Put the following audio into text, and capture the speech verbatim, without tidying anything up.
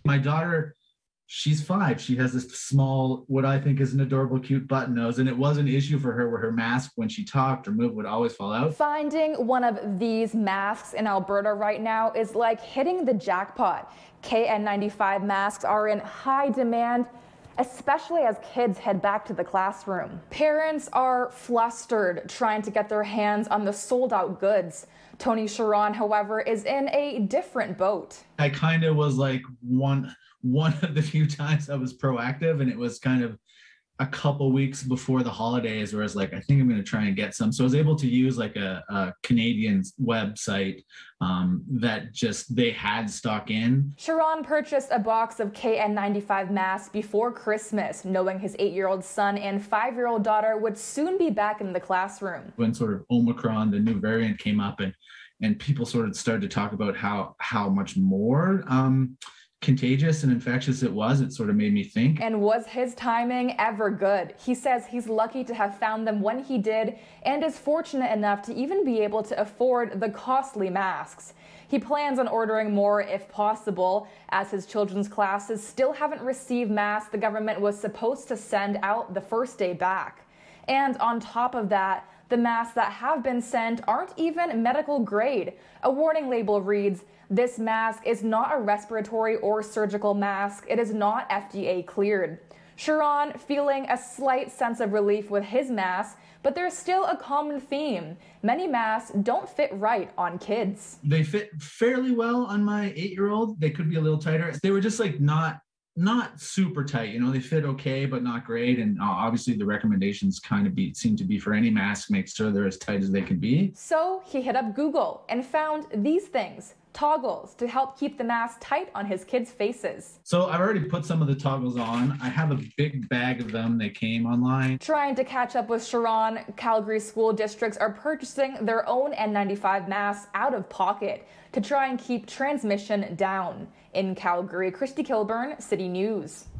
My daughter, she's five. She has this small, what I think is an adorable, cute button nose, and it was an issue for her where her mask, when she talked or moved, would always fall out. Finding one of these masks in Alberta right now is like hitting the jackpot. K N ninety-five masks are in high demand, especially as kids head back to the classroom. Parents are flustered trying to get their hands on the sold-out goods. Tony Sharon, however, is in a different boat. I kind of was like one one of the few times I was proactive, and it was kind of a couple weeks before the holidays where I was like, I think I'm going to try and get some. So I was able to use like a, a Canadian website um, that just, they had stock in. Sharon purchased a box of K N ninety-five masks before Christmas, knowing his eight-year-old son and five-year-old daughter would soon be back in the classroom. When sort of Omicron, the new variant, came up, and and people sort of started to talk about how how much more um, contagious and infectious it was, it sort of made me think. And was his timing ever good? He says he's lucky to have found them when he did, and is fortunate enough to even be able to afford the costly masks. He plans on ordering more if possible, as his children's classes still haven't received masks the government was supposed to send out the first day back. And on top of that, the masks that have been sent aren't even medical grade. A warning label reads, "This mask is not a respiratory or surgical mask. It is not F D A cleared." Sharon feeling a slight sense of relief with his mask, but there's still a common theme. Many masks don't fit right on kids. They fit fairly well on my eight-year-old. They could be a little tighter. They were just like not not super tight, you know, they fit okay, but not great. And uh, obviously the recommendations kind of be, seem to be for any mask, make sure they're as tight as they can be. So he hit up Google and found these things, toggles, to help keep the mask tight on his kids' faces. So I've already put some of the toggles on. I have a big bag of them. They came online. Trying to catch up with Sharon, Calgary school districts are purchasing their own N ninety-five masks out of pocket to try and keep transmission down. In Calgary, Christy Kilburn, City News.